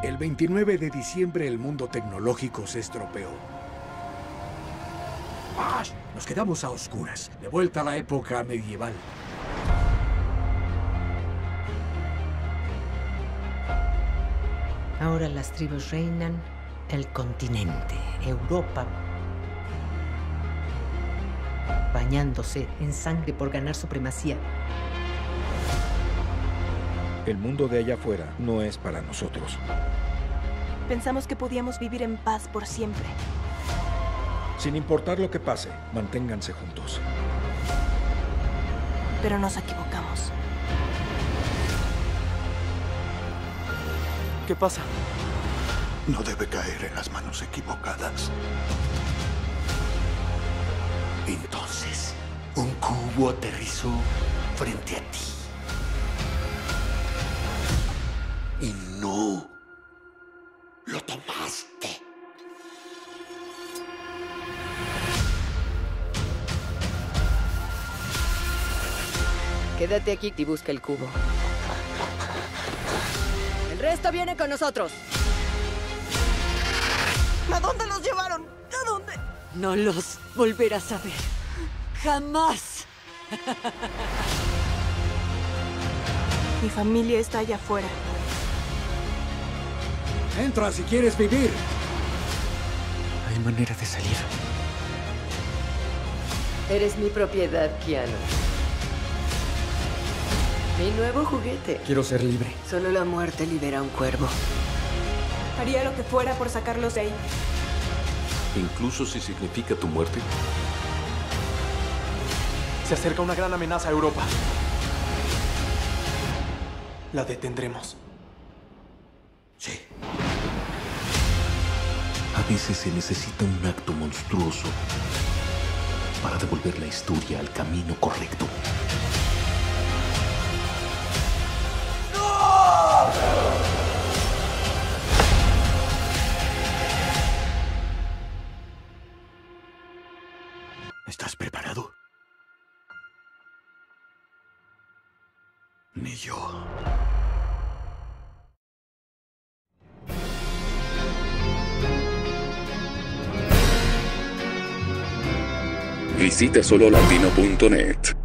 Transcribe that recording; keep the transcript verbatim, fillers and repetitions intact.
El veintinueve de diciembre el mundo tecnológico se estropeó. ¡Ah! Nos quedamos a oscuras, de vuelta a la época medieval. Ahora las tribus reinan el continente, Europa, bañándose en sangre por ganar supremacía. El mundo de allá afuera no es para nosotros. Pensamos que podíamos vivir en paz por siempre. Sin importar lo que pase, manténganse juntos. Pero nos equivocamos. ¿Qué pasa? No debe caer en las manos equivocadas. Entonces, un cubo aterrizó frente a ti. Y no lo tomaste. Quédate aquí y busca el cubo. El resto viene con nosotros. ¿A dónde los llevaron? ¿A dónde? No los volverás a ver. ¡Jamás! Mi familia está allá afuera. Entra si quieres vivir. Hay manera de salir. Eres mi propiedad, Keanu. Mi nuevo juguete. Quiero ser libre. Solo la muerte libera un cuervo. Haría lo que fuera por sacarlos de ahí. Incluso si significa tu muerte. Se acerca una gran amenaza a Europa. La detendremos. Sí. A veces se necesita un acto monstruoso para devolver la historia al camino correcto. ¿Estás preparado? Ni yo. Visita solo latino punto net.